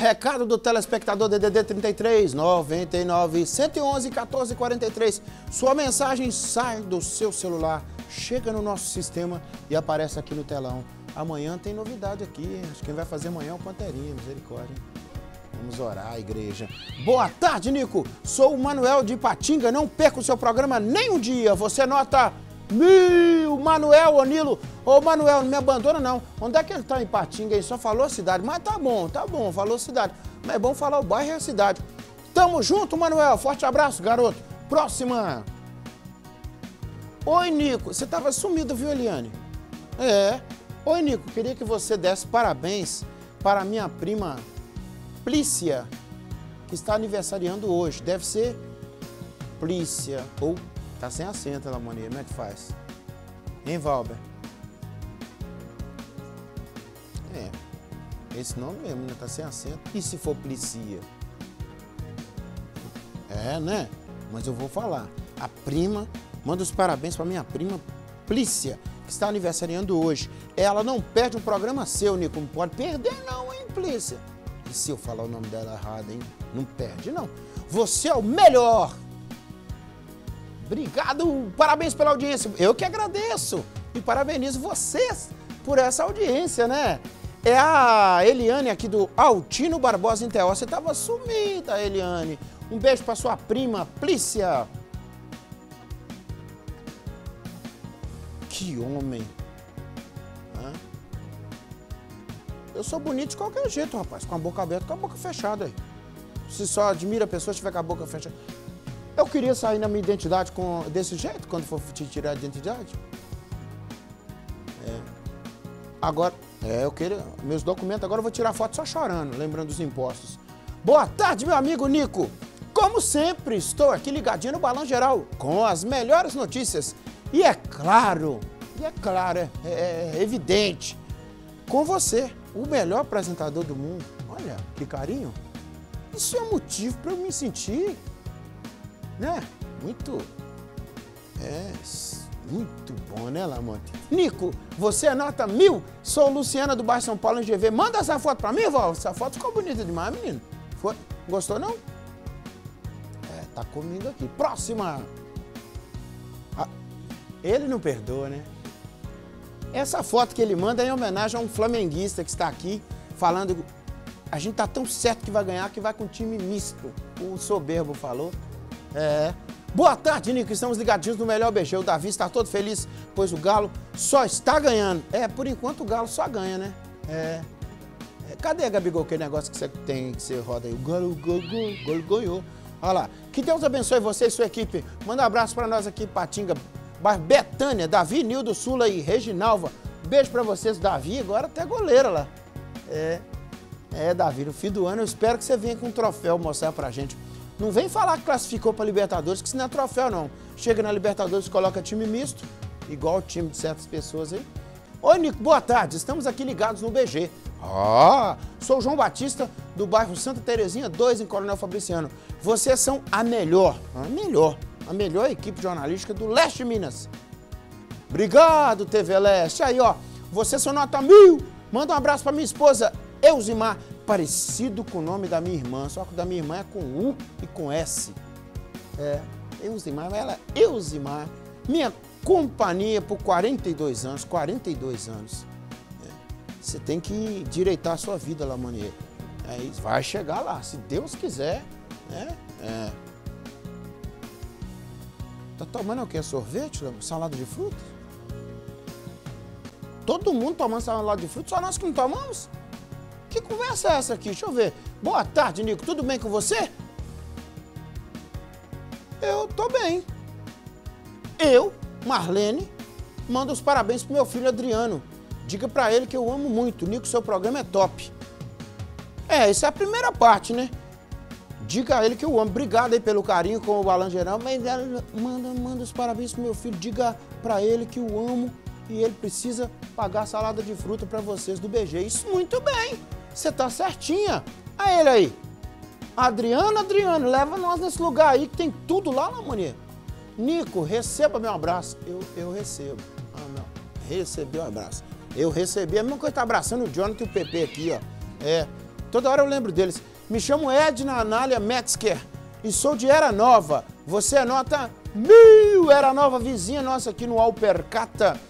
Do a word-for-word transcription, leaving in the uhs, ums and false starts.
Recado do telespectador D D D trinta e três, noventa e nove, cento e onze, quatorze, quarenta e três. Sua mensagem sai do seu celular, chega no nosso sistema e aparece aqui no telão. Amanhã tem novidade aqui, acho que quem vai fazer amanhã é o Panterinha, misericórdia. Vamos orar, igreja. Boa tarde, Nico. Sou o Manuel de Ipatinga, não perca o seu programa nem um dia. Você nota mil, Manuel, ô Nilo. Ô, Manuel, não me abandona, não. Onde é que ele tá em Ipatinga? Ele só falou a cidade. Mas tá bom, tá bom, falou cidade. Mas é bom falar o bairro e a cidade. Tamo junto, Manuel. Forte abraço, garoto. Próxima. Oi, Nico. Você tava sumido, viu, Eliane? É. Oi, Nico. Queria que você desse parabéns para a minha prima Plícia, que está aniversariando hoje. Deve ser Plícia. Ou tá sem acento na mania. Como é que faz? Hein, Valber? É. Esse nome mesmo, né? Tá sem acento. E se for Plícia? É, né? Mas eu vou falar. A prima, manda os parabéns para minha prima Plícia, que está aniversariando hoje. Ela não perde um programa seu, Nico. Não pode perder não, hein, Plícia? E se eu falar o nome dela errado, hein? Não perde, não. Você é o melhor. Obrigado. Parabéns pela audiência. Eu que agradeço. E parabenizo vocês por essa audiência, né? É a Eliane aqui do Altino Barbosa Inteó. Você estava sumida, Eliane. Um beijo para sua prima, Plícia. Que homem. Hã? Eu sou bonito de qualquer jeito, rapaz. Com a boca aberta, com a boca fechada aí. Se só admira a pessoa se tiver com a boca fechada. Eu queria sair na minha identidade com, desse jeito, quando for te tirar a identidade. É. Agora, é, eu queria... Meus documentos, agora eu vou tirar foto só chorando, lembrando dos impostos. Boa tarde, meu amigo Nico. Como sempre, estou aqui ligadinho no Balão Geral, com as melhores notícias. E é claro, e é claro, é, é, é evidente, com você, o melhor apresentador do mundo. Olha, que carinho. Isso é motivo para eu me sentir, né? Muito, é, muito bom, né, Lamonte? Nico, você é nota mil? Sou Luciana do bairro São Paulo, em G V. Manda essa foto para mim, Val. Essa foto ficou bonita demais, menino. Foi? Gostou, não? É, tá comigo aqui. Próxima. Ah, ele não perdoa, né? Essa foto que ele manda é em homenagem a um flamenguista que está aqui falando... A gente tá tão certo que vai ganhar que vai com time misto. O soberbo falou. É. Boa tarde, Nico. Estamos ligadinhos no melhor B G. O Davi está todo feliz, pois o Galo só está ganhando. É, por enquanto o Galo só ganha, né? É. é. Cadê, Gabigol, aquele negócio que você tem, que você roda aí? O Galo, o Galo, o Galo ganhou. Olha lá. Que Deus abençoe você e sua equipe. Manda um abraço para nós aqui, Patinga, bairro Betânia, Davi, Nildo, Sula e Reginalva. Beijo para vocês, Davi. Agora até goleira lá. É. É, Davi, no fim do ano eu espero que você venha com um troféu mostrar pra gente. Não vem falar que classificou pra Libertadores, que isso não é troféu, não. Chega na Libertadores e coloca time misto, igual o time de certas pessoas aí. Oi, Nico, boa tarde. Estamos aqui ligados no B G. Ah, sou o João Batista, do bairro Santa Terezinha dois, em Coronel Fabriciano. Vocês são a melhor, a melhor, a melhor equipe jornalística do Leste de Minas. Obrigado, T V Leste. Aí, ó, vocês são nota mil. Manda um abraço pra minha esposa, Elzimar, parecido com o nome da minha irmã, só que o da minha irmã é com U e com S. É, Elzimar, mas ela é Elzimar, minha companhia por quarenta e dois anos, quarenta e dois anos. É, você tem que direitar a sua vida, Lamonier. É, vai chegar lá, se Deus quiser, né? É. Tá tomando o quê? Sorvete? Salada de frutas? Todo mundo tomando salada de frutas, só nós que não tomamos? Que conversa é essa aqui? Deixa eu ver. Boa tarde, Nico. Tudo bem com você? Eu tô bem. Eu, Marlene, mando os parabéns pro meu filho Adriano. Diga pra ele que eu amo muito. Nico, seu programa é top. É, essa é a primeira parte, né? Diga a ele que eu amo. Obrigado aí pelo carinho com o Balão Geral. Mas manda, manda os parabéns pro meu filho. Diga pra ele que eu amo e ele precisa pagar salada de fruta pra vocês do B G. Isso, muito bem. Você tá certinha. Aí ele aí. Adriano, Adriano, leva nós nesse lugar aí que tem tudo lá, Lamonier. Nico, receba meu abraço. Eu, eu recebo. Ah, não. Recebi o abraço. Eu recebi. A mesma coisa que tá abraçando o Jonathan e o P P aqui, ó. É. toda hora eu lembro deles. Me chamo Edna Anália Metzger e sou de Era Nova. Você é nota mil, Era Nova, vizinha nossa aqui no Alpercata.